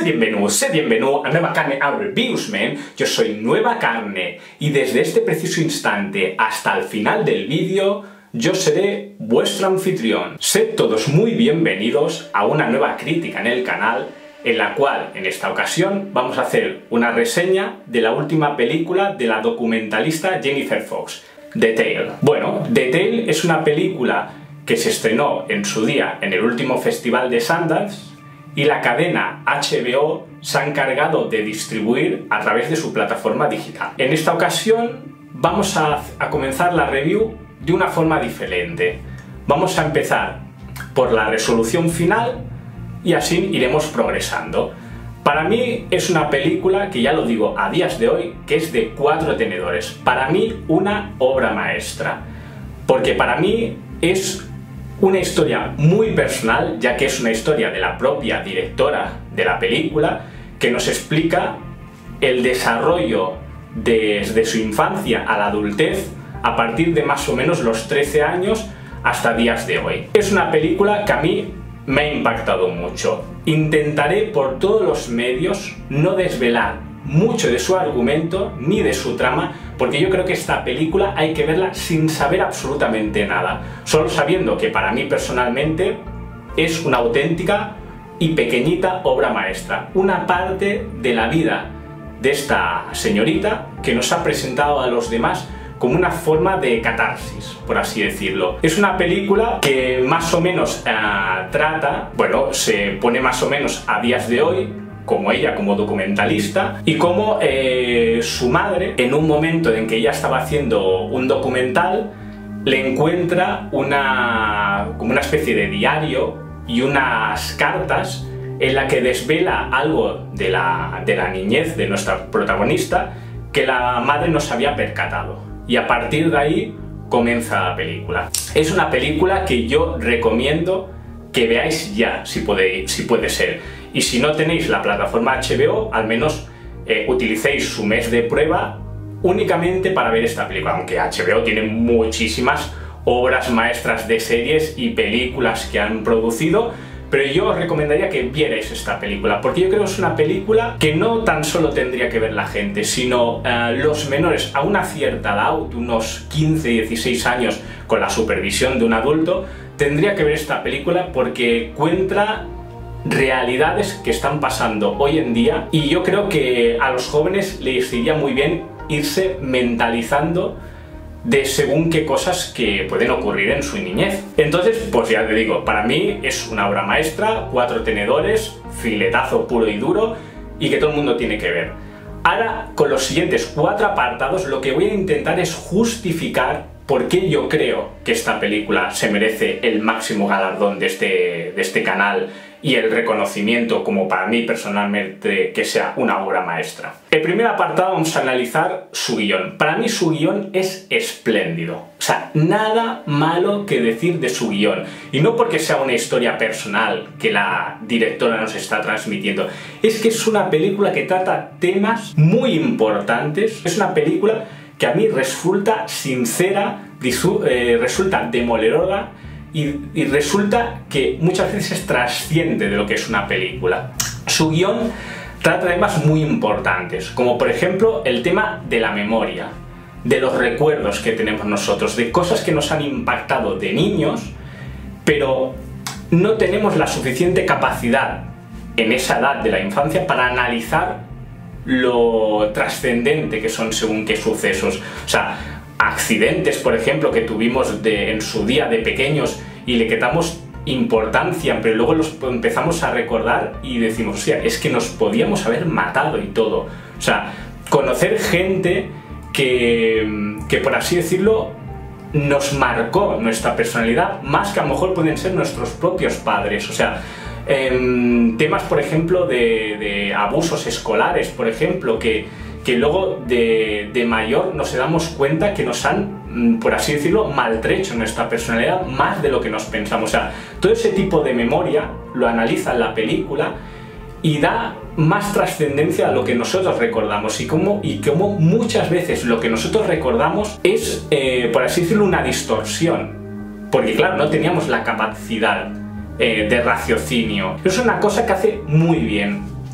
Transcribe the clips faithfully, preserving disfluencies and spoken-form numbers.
Sed bienvenidos, sed bienvenidos a Nueva Carne a Reviewsman. Yo soy Nueva Carne y desde este preciso instante hasta el final del vídeo yo seré vuestro anfitrión. Sed todos muy bienvenidos a una nueva crítica en el canal, en la cual en esta ocasión vamos a hacer una reseña de la última película de la documentalista Jennifer Fox, The Tale. Bueno, The Tale es una película que se estrenó en su día en el último festival de Sundance y la cadena H B O se ha encargado de distribuir a través de su plataforma digital. En esta ocasión vamos a, a comenzar la review de una forma diferente. Vamos a empezar por la resolución final y así iremos progresando. Para mí es una película que, ya lo digo a días de hoy, que es de cuatro tenedores. Para mí una obra maestra, porque para mí es una historia muy personal, ya que es una historia de la propia directora de la película, que nos explica el desarrollo desde su infancia a la adultez, a partir de más o menos los trece años hasta días de hoy. Es una película que a mí me ha impactado mucho. Intentaré por todos los medios no desvelar mucho de su argumento ni de su trama, porque yo creo que esta película hay que verla sin saber absolutamente nada, solo sabiendo que para mí personalmente es una auténtica y pequeñita obra maestra, una parte de la vida de esta señorita que nos ha presentado a los demás como una forma de catarsis, por así decirlo. Es una película que más o menos eh, trata, bueno, se pone más o menos a días de hoy, como ella como documentalista, y como eh, su madre, en un momento en que ella estaba haciendo un documental, le encuentra una, como una especie de diario y unas cartas en la que desvela algo de la, de la niñez de nuestra protagonista que la madre no se había percatado. Y a partir de ahí comienza la película. Es una película que yo recomiendo que veáis ya, si puede, si puede ser. Y si no tenéis la plataforma H B O, al menos eh, utilicéis su mes de prueba únicamente para ver esta película, aunque H B O tiene muchísimas obras maestras de series y películas que han producido, pero yo os recomendaría que vierais esta película, porque yo creo que es una película que no tan solo tendría que ver la gente, sino eh, los menores a una cierta edad, unos quince, dieciséis años, con la supervisión de un adulto, tendría que ver esta película porque cuenta realidades que están pasando hoy en día, y yo creo que a los jóvenes les iría muy bien irse mentalizando de según qué cosas que pueden ocurrir en su niñez. Entonces, pues ya te digo, para mí es una obra maestra, cuatro tenedores, filetazo puro y duro, y que todo el mundo tiene que ver. Ahora, con los siguientes cuatro apartados, lo que voy a intentar es justificar por qué yo creo que esta película se merece el máximo galardón de este, de este canal y el reconocimiento, como para mí personalmente, que sea una obra maestra. El primer apartado vamos a analizar su guión. Para mí su guión es espléndido. O sea, nada malo que decir de su guión. Y no porque sea una historia personal que la directora nos está transmitiendo. Es que es una película que trata temas muy importantes. Es una película que a mí resulta sincera, eh, resulta demoledora, Y, y resulta que muchas veces trasciende de lo que es una película. Su guión trata temas muy importantes, como por ejemplo el tema de la memoria, de los recuerdos que tenemos nosotros, de cosas que nos han impactado de niños, pero no tenemos la suficiente capacidad en esa edad de la infancia para analizar lo trascendente que son según qué sucesos. O sea, accidentes, por ejemplo, que tuvimos de, en su día de pequeños y le quitamos importancia, pero luego los empezamos a recordar y decimos, o sea, es que nos podíamos haber matado y todo. O sea, conocer gente que, que por así decirlo, nos marcó nuestra personalidad, más que a lo mejor pueden ser nuestros propios padres. O sea, eh, temas, por ejemplo, de, de abusos escolares, por ejemplo, que que luego de, de mayor nos damos cuenta que nos han, por así decirlo, maltrecho nuestra personalidad más de lo que nos pensamos. O sea, todo ese tipo de memoria lo analiza en la película y da más trascendencia a lo que nosotros recordamos, y como, y como muchas veces lo que nosotros recordamos es, eh, por así decirlo, una distorsión, porque claro, no teníamos la capacidad eh, de raciocinio. Es una cosa que hace muy bien.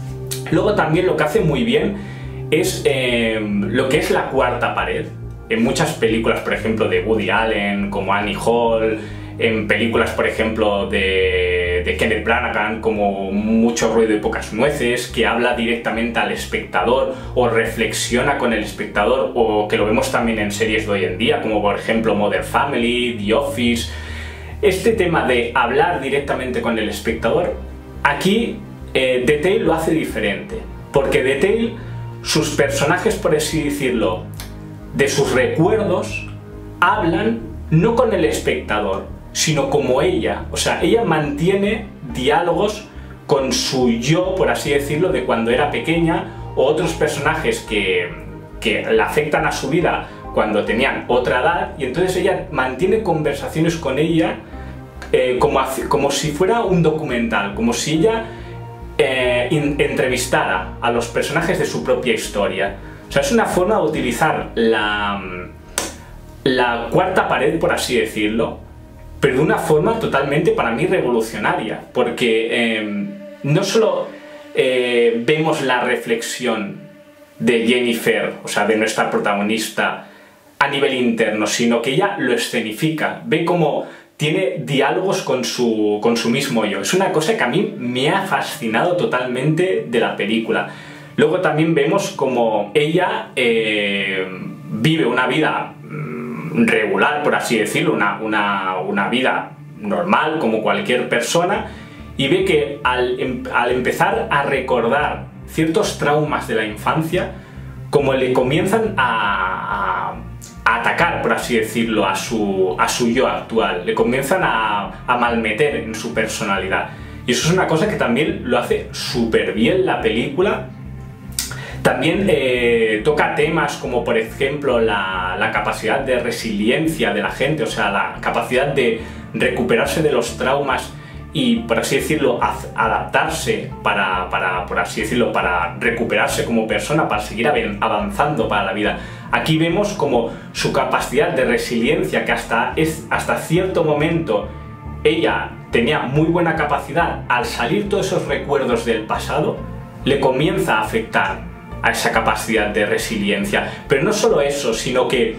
Luego también lo que hace muy bien es eh, lo que es la cuarta pared. En muchas películas, por ejemplo, de Woody Allen, como Annie Hall, en películas, por ejemplo, de, de Kenneth Branagh, como Mucho ruido y pocas nueces, que habla directamente al espectador o reflexiona con el espectador, o que lo vemos también en series de hoy en día, como por ejemplo Modern Family, The Office. Este tema de hablar directamente con el espectador, aquí eh, The Tale lo hace diferente, porque The Tale, sus personajes, por así decirlo, de sus recuerdos, hablan no con el espectador, sino como ella. O sea, ella mantiene diálogos con su yo, por así decirlo, de cuando era pequeña, o otros personajes que, que le afectan a su vida cuando tenían otra edad, y entonces ella mantiene conversaciones con ella eh, como, como si fuera un documental, como si ella eh, in, entrevistara a los personajes de su propia historia. O sea, es una forma de utilizar la, la cuarta pared, por así decirlo, pero de una forma totalmente, para mí, revolucionaria, porque eh, no solo eh, vemos la reflexión de Jennifer, o sea, de nuestra protagonista, a nivel interno, sino que ella lo escenifica, ve cómo tiene diálogos con su, con su mismo yo. Es una cosa que a mí me ha fascinado totalmente de la película. Luego también vemos como ella eh, vive una vida regular, por así decirlo, una, una, una vida normal como cualquier persona, y ve que al, al empezar a recordar ciertos traumas de la infancia, como le comienzan a, a, a atacar, por así decirlo, a su, a su yo actual, le comienzan a, a malmeter en su personalidad. Y eso es una cosa que también lo hace súper bien la película. También eh, toca temas como, por ejemplo, la, la capacidad de resiliencia de la gente, o sea, la capacidad de recuperarse de los traumas y, por así decirlo, adaptarse para, para, por así decirlo, para recuperarse como persona, para seguir avanzando para la vida. Aquí vemos como su capacidad de resiliencia, que hasta, es, hasta cierto momento ella tenía muy buena capacidad, al salir todos esos recuerdos del pasado, le comienza a afectar a esa capacidad de resiliencia. Pero no solo eso, sino que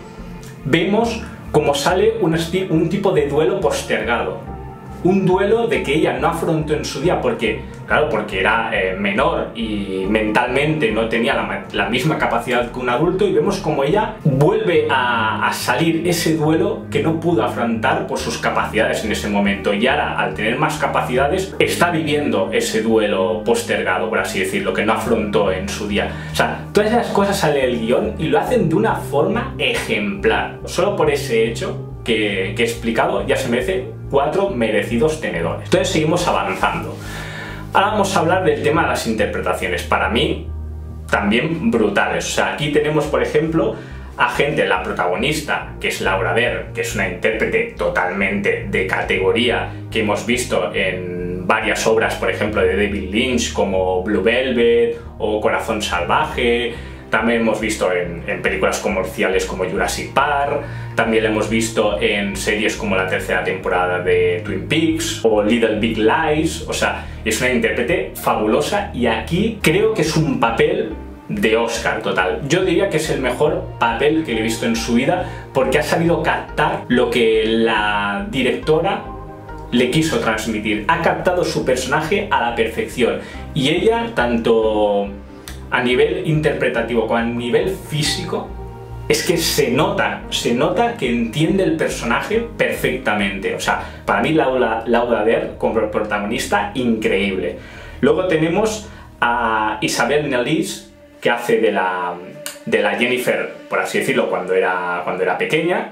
vemos cómo sale un, un tipo de duelo postergado. Un duelo de que ella no afrontó en su día porque, claro, porque era eh, menor y mentalmente no tenía la, la misma capacidad que un adulto, y vemos como ella vuelve a, a salir ese duelo que no pudo afrontar por sus capacidades en ese momento, y ahora, al tener más capacidades, está viviendo ese duelo postergado, por así decirlo, que no afrontó en su día. O sea, todas esas cosas sale del guión y lo hacen de una forma ejemplar. Solo por ese hecho que, que he explicado ya se merece cuatro merecidos tenedores. Entonces seguimos avanzando. Ahora vamos a hablar del tema de las interpretaciones. Para mí, también brutales. O sea, aquí tenemos, por ejemplo, a gente, la protagonista, que es Laura Dern, que es una intérprete totalmente de categoría, que hemos visto en varias obras, por ejemplo, de David Lynch, como Blue Velvet o Corazón Salvaje. También hemos visto en, en películas comerciales como Jurassic Park, también la hemos visto en series como la tercera temporada de Twin Peaks o Little Big Lies. O sea, es una intérprete fabulosa, y aquí creo que es un papel de Oscar total. Yo diría que es el mejor papel que le he visto en su vida, porque ha sabido captar lo que la directora le quiso transmitir. Ha captado su personaje a la perfección, y ella, tanto a nivel interpretativo como a nivel físico, es que se nota, se nota que entiende el personaje perfectamente. O sea, para mí Laura, Laura Dern como protagonista, increíble. Luego tenemos a Isabel Nellis, que hace de la, de la Jennifer, por así decirlo, cuando era, cuando era pequeña.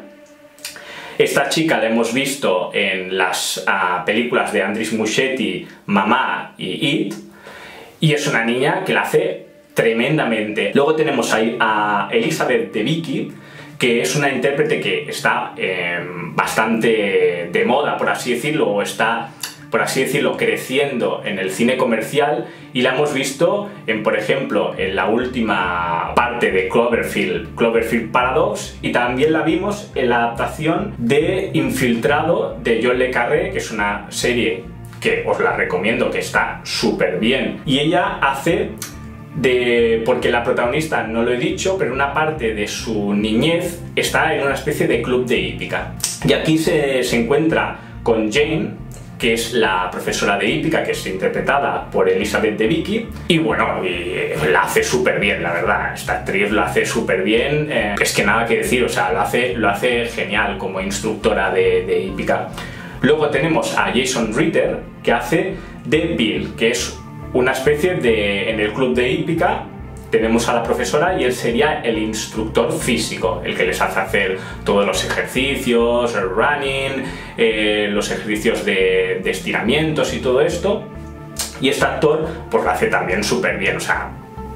Esta chica la hemos visto en las uh, películas de Andris Muschietti, Mamá y It, y es una niña que la hace tremendamente. Luego tenemos ahí a Elizabeth Debicki, que es una intérprete que está eh, bastante de moda, por así decirlo, o está, por así decirlo, creciendo en el cine comercial, y la hemos visto en, por ejemplo, en la última parte de Cloverfield, Cloverfield Paradox, y también la vimos en la adaptación de Infiltrado de John le Carré, que es una serie que os la recomiendo, que está súper bien, y ella hace de, porque la protagonista, no lo he dicho, pero una parte de su niñez está en una especie de club de hípica. Y aquí se, se encuentra con Jane, que es la profesora de hípica, que es interpretada por Elizabeth Debicki, y bueno, y la hace súper bien, la verdad. Esta actriz lo hace súper bien, eh, es que nada que decir, o sea, lo hace, lo hace genial como instructora de, de hípica. Luego tenemos a Jason Ritter, que hace de Bill, que es una especie de... en el club de hípica tenemos a la profesora y él sería el instructor físico, el que les hace hacer todos los ejercicios, el running, eh, los ejercicios de, de estiramientos y todo esto. Y este actor pues lo hace también súper bien, o sea,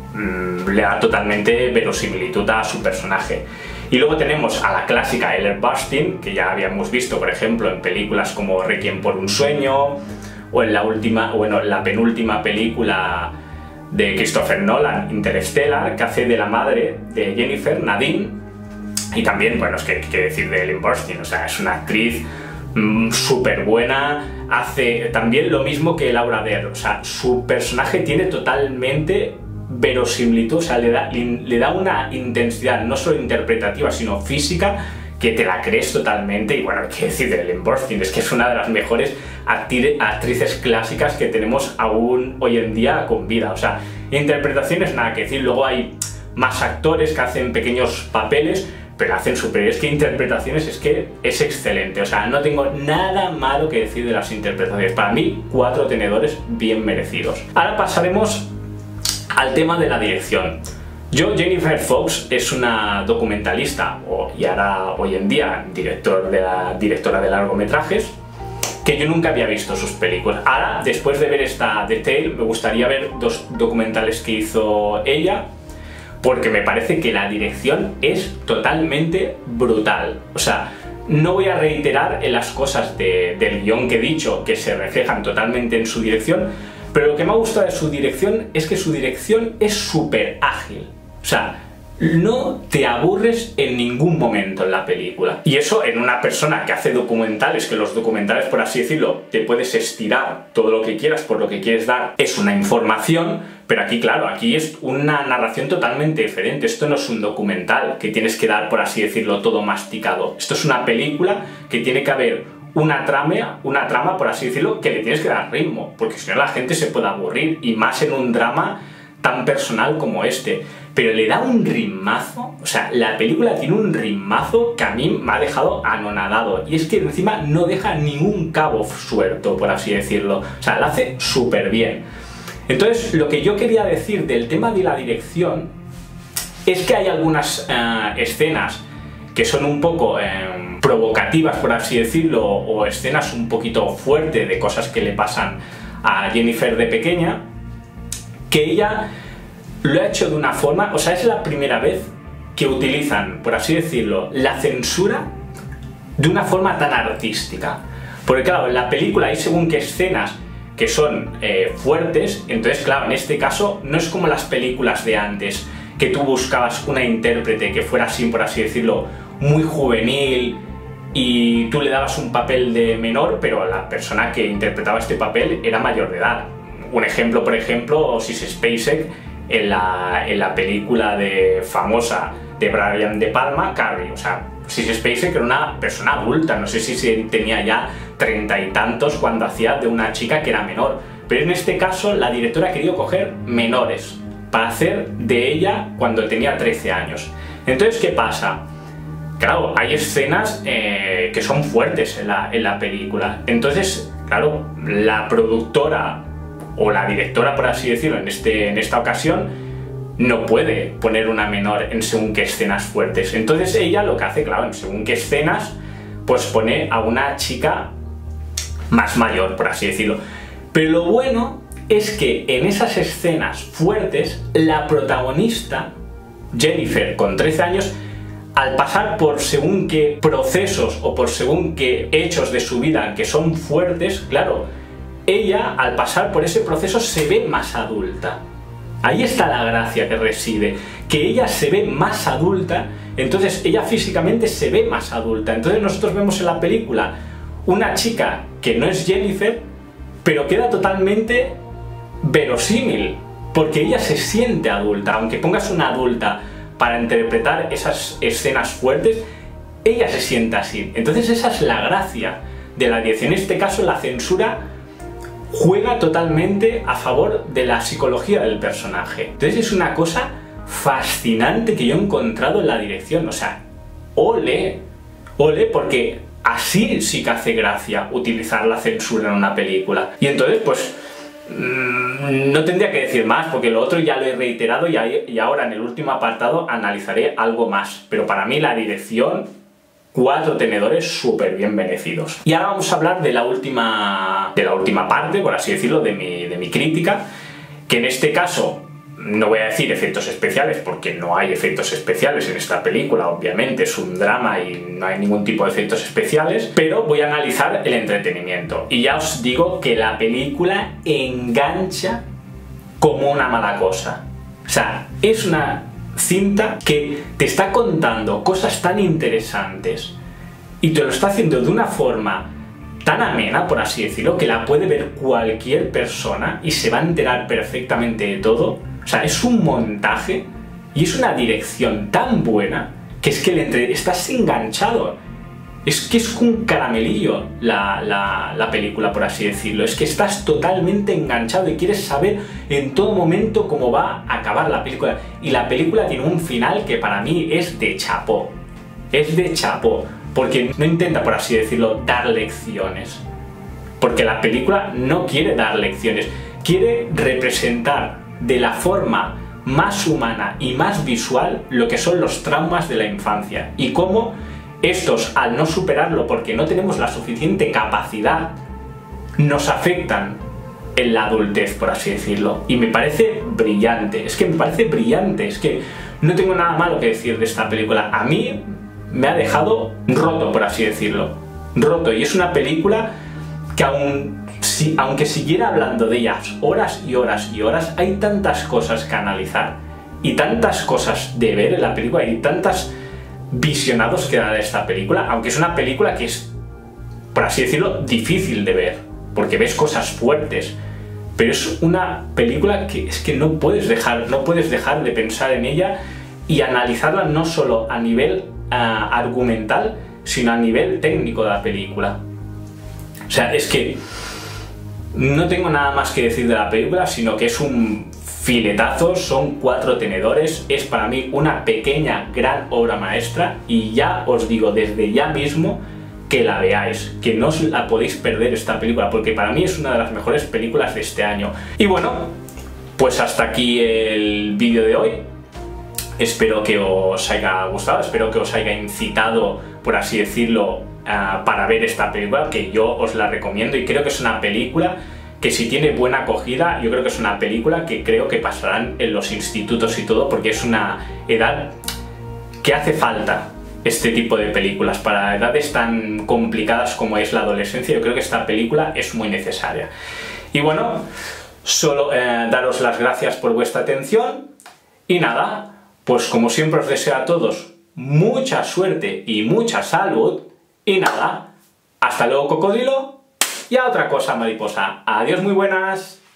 mmm, le da totalmente verosimilitud a su personaje. Y luego tenemos a la clásica Ellen Burstyn, que ya habíamos visto, por ejemplo, en películas como Requiem por un sueño, o en la última, bueno, la penúltima película de Christopher Nolan, Interstellar, que hace de la madre de Jennifer, Nadine. Y también, bueno, es que qué decir de Ellen Burstyn, o sea, es una actriz mmm, súper buena, hace también lo mismo que Laura Dern, o sea, su personaje tiene totalmente verosimilitud, o sea, le da, le da una intensidad no solo interpretativa, sino física, que te la crees totalmente. Y bueno, qué decir de Ellen Burstyn, es que es una de las mejores actrices clásicas que tenemos aún hoy en día con vida. O sea, interpretaciones nada que decir. Luego hay más actores que hacen pequeños papeles, pero hacen súper. Es que interpretaciones es que es excelente. O sea, no tengo nada malo que decir de las interpretaciones. Para mí, cuatro tenedores bien merecidos. Ahora pasaremos al tema de la dirección. Yo, Jennifer Fox es una documentalista, o, y ahora hoy en día director de la, directora de largometrajes, que yo nunca había visto sus películas. Ahora, después de ver esta The Tale, me gustaría ver dos documentales que hizo ella, porque me parece que la dirección es totalmente brutal. O sea, no voy a reiterar en las cosas de, del guión que he dicho, que se reflejan totalmente en su dirección, pero lo que me ha gustado de su dirección es que su dirección es súper ágil. O sea, no te aburres en ningún momento en la película. Y eso en una persona que hace documentales, que los documentales, por así decirlo, te puedes estirar todo lo que quieras por lo que quieres dar, es una información, pero aquí, claro, aquí es una narración totalmente diferente. Esto no es un documental que tienes que dar, por así decirlo, todo masticado. Esto es una película que tiene que haber una trama, una trama, por así decirlo, que le tienes que dar ritmo, porque si no la gente se puede aburrir, y más en un drama tan personal como este. Pero le da un ritmazo, o sea, la película tiene un ritmazo que a mí me ha dejado anonadado, y es que encima no deja ningún cabo suelto, por así decirlo. O sea, la hace súper bien. Entonces, lo que yo quería decir del tema de la dirección es que hay algunas uh, escenas que son un poco eh, provocativas, por así decirlo, o escenas un poquito fuertes de cosas que le pasan a Jennifer de pequeña, que ella lo ha hecho de una forma, o sea, es la primera vez que utilizan, por así decirlo, la censura de una forma tan artística. Porque claro, en la película hay según qué escenas que son eh, fuertes, entonces claro, en este caso no es como las películas de antes, que tú buscabas una intérprete que fuera así, por así decirlo, muy juvenil, y tú le dabas un papel de menor, pero la persona que interpretaba este papel era mayor de edad. Un ejemplo, por ejemplo, Sissy Spacek en la, en la película de, famosa de Brian De Palma, Carrie. O sea, Sissy Spacek era una persona adulta, no sé si tenía ya treinta y tantos cuando hacía de una chica que era menor. Pero en este caso la directora ha querido coger menores para hacer de ella cuando tenía trece años. Entonces, ¿qué pasa? Claro, hay escenas eh, que son fuertes en la, en la película. Entonces, claro, la productora o la directora, por así decirlo, en, este, en esta ocasión, no puede poner una menor en según qué escenas fuertes. Entonces ella lo que hace, claro, en según qué escenas, pues pone a una chica más mayor, por así decirlo. Pero lo bueno es que en esas escenas fuertes, la protagonista, Jennifer, con trece años, al pasar por según qué procesos o por según qué hechos de su vida que son fuertes, claro, ella, al pasar por ese proceso, se ve más adulta. Ahí está la gracia que reside, que ella se ve más adulta, entonces ella físicamente se ve más adulta. Entonces nosotros vemos en la película una chica que no es Jennifer, pero queda totalmente verosímil. porque ella se siente adulta, aunque pongas una adulta para interpretar esas escenas fuertes, ella se siente así. Entonces esa es la gracia de la dirección. En este caso la censura juega totalmente a favor de la psicología del personaje. Entonces es una cosa fascinante que yo he encontrado en la dirección. O sea, ole, ole, porque así sí que hace gracia utilizar la censura en una película. Y entonces, pues, mmm, no tendría que decir más, porque lo otro ya lo he reiterado y, ahí, y ahora en el último apartado analizaré algo más. Pero para mí la dirección, cuatro tenedores súper bien merecidos. Y ahora vamos a hablar de la última, de la última parte, por así decirlo, de mi, de mi crítica, que en este caso no voy a decir efectos especiales, porque no hay efectos especiales en esta película, obviamente es un drama y no hay ningún tipo de efectos especiales, pero voy a analizar el entretenimiento. Y ya os digo que la película engancha como una mala cosa. O sea, es una cinta que te está contando cosas tan interesantes y te lo está haciendo de una forma tan amena, por así decirlo, que la puede ver cualquier persona y se va a enterar perfectamente de todo. O sea, es un montaje y es una dirección tan buena que es que le entre... estás enganchado. Es que es un caramelillo la, la, la película, por así decirlo. Es que estás totalmente enganchado y quieres saber en todo momento cómo va a acabar la película. Y la película tiene un final que para mí es de chapó. Es de chapó. Porque no intenta, por así decirlo, dar lecciones. Porque la película no quiere dar lecciones. Quiere representar de la forma más humana y más visual lo que son los traumas de la infancia. Y cómo estos, al no superarlo porque no tenemos la suficiente capacidad, nos afectan en la adultez, por así decirlo. Y me parece brillante, es que me parece brillante, es que no tengo nada malo que decir de esta película. A mí me ha dejado roto, por así decirlo. Roto, y es una película que aún, si, aunque siguiera hablando de ellas horas y horas y horas, hay tantas cosas que analizar y tantas cosas de ver en la película y tantas visionados que da de esta película, aunque es una película que es, por así decirlo, difícil de ver, porque ves cosas fuertes, pero es una película que es que no puedes dejar, no puedes dejar de pensar en ella y analizarla no solo a nivel uh, argumental, sino a nivel técnico de la película. O sea, es que no tengo nada más que decir de la película, sino que es un filetazo, son cuatro tenedores, es para mí una pequeña, gran obra maestra y ya os digo desde ya mismo que la veáis, que no os la podéis perder esta película, porque para mí es una de las mejores películas de este año. Y bueno, pues hasta aquí el vídeo de hoy. Espero que os haya gustado, espero que os haya incitado, por así decirlo, uh, para ver esta película, que yo os la recomiendo y creo que es una película que si tiene buena acogida, yo creo que es una película que creo que pasarán en los institutos y todo, porque es una edad que hace falta este tipo de películas. Para edades tan complicadas como es la adolescencia, yo creo que esta película es muy necesaria. Y bueno, solo eh, daros las gracias por vuestra atención y nada, pues como siempre os deseo a todos mucha suerte y mucha salud y nada, hasta luego cocodrilo. Y a otra cosa, mariposa. Adiós, muy buenas.